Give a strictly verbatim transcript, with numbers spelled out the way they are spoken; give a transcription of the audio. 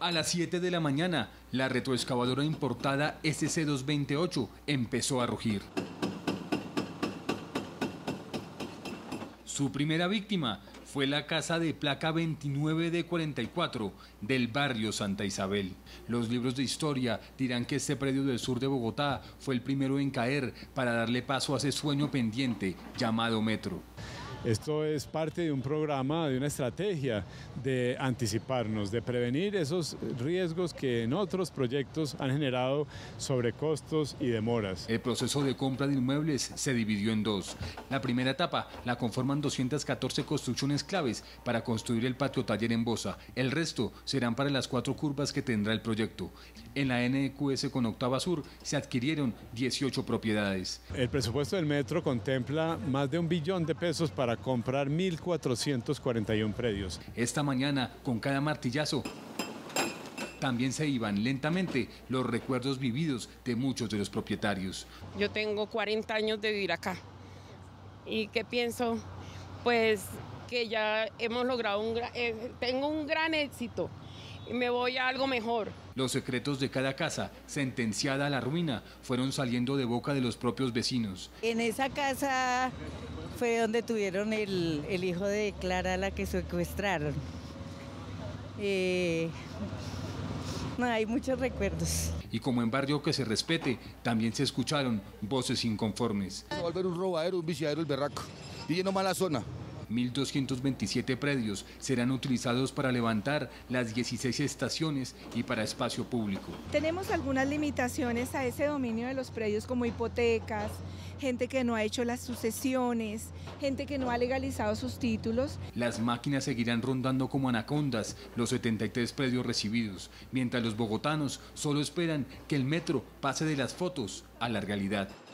A las siete de la mañana, la retroexcavadora importada S C doscientos veintiocho empezó a rugir. Su primera víctima fue la casa de placa veintinueve D cuarenta y cuatro del barrio Santa Isabel. Los libros de historia dirán que este predio del sur de Bogotá fue el primero en caer para darle paso a ese sueño pendiente llamado metro. Esto es parte de un programa, de una estrategia de anticiparnos, de prevenir esos riesgos que en otros proyectos han generado sobrecostos y demoras. El proceso de compra de inmuebles se dividió en dos. La primera etapa la conforman doscientas catorce construcciones claves para construir el patio taller en Bosa. El resto serán para las cuatro curvas que tendrá el proyecto. En la N Q S con Octava Sur se adquirieron dieciocho propiedades. El presupuesto del metro contempla más de un billón de pesos para comprar mil cuatrocientos cuarenta y uno predios. Esta mañana, con cada martillazo, también se iban lentamente los recuerdos vividos de muchos de los propietarios. Yo tengo cuarenta años de vivir acá. ¿Y qué pienso? Pues que ya hemos logrado un gran, eh, tengo un gran éxito. Y me voy a algo mejor. Los secretos de cada casa, sentenciada a la ruina, fueron saliendo de boca de los propios vecinos. En esa casa fue donde tuvieron el, el hijo de Clara, la que secuestraron. Eh, no, hay muchos recuerdos. Y como en barrio que se respete, también se escucharon voces inconformes. Va a volver un robadero, un viciadero, el berraco. Y lleno mala zona. mil doscientos veintisiete predios serán utilizados para levantar las dieciséis estaciones y para espacio público. Tenemos algunas limitaciones a ese dominio de los predios como hipotecas, gente que no ha hecho las sucesiones, gente que no ha legalizado sus títulos. Las máquinas seguirán rondando como anacondas los setenta y tres predios recibidos, mientras los bogotanos solo esperan que el metro pase de las fotos a la realidad.